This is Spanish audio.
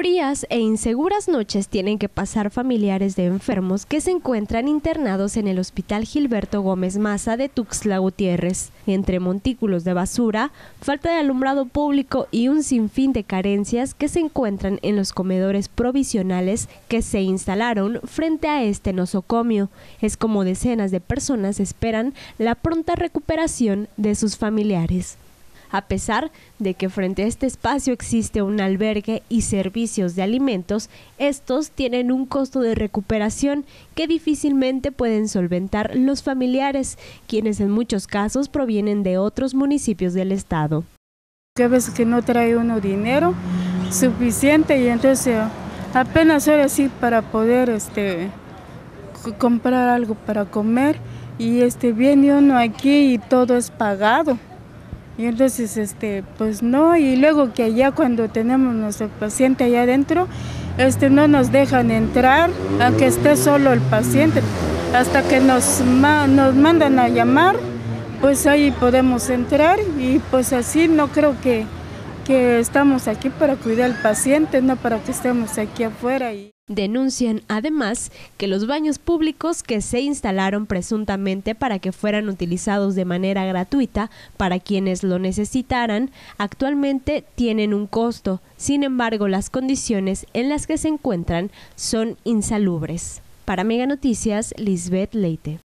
Frías e inseguras noches tienen que pasar familiares de enfermos que se encuentran internados en el Hospital Gilberto Gómez Maza de Tuxtla Gutiérrez. Entre montículos de basura, falta de alumbrado público y un sinfín de carencias que se encuentran en los comedores provisionales que se instalaron frente a este nosocomio. Es como decenas de personas esperan la pronta recuperación de sus familiares. A pesar de que frente a este espacio existe un albergue y servicios de alimentos, estos tienen un costo de recuperación que difícilmente pueden solventar los familiares, quienes en muchos casos provienen de otros municipios del estado. Que a veces que no trae uno dinero suficiente y entonces apenas ahora sí para poder comprar algo para comer y viene uno aquí y todo es pagado. Y entonces, pues no, y luego que allá cuando tenemos nuestro paciente allá adentro, no nos dejan entrar, aunque esté solo el paciente, hasta que nos mandan a llamar, pues ahí podemos entrar y pues así no creo que estamos aquí para cuidar al paciente, no para que estemos aquí afuera. Denuncian además que los baños públicos que se instalaron presuntamente para que fueran utilizados de manera gratuita para quienes lo necesitaran, actualmente tienen un costo. Sin embargo, las condiciones en las que se encuentran son insalubres. Para Mega Noticias, Lisbeth Leite.